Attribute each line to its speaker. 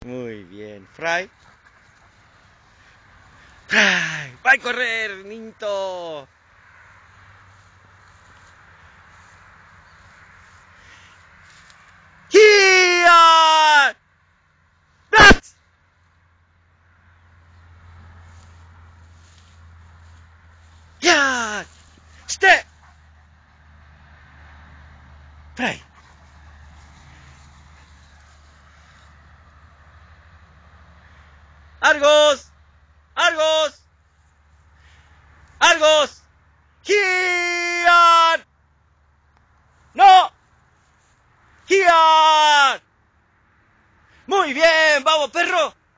Speaker 1: Muy bien. Fry. Fry. Va a correr, Ninto. Here. Blast. Yeah. Step. Fry. Argos. Argos. Argos. Here. No. Here. Muy bien, vamos, perro.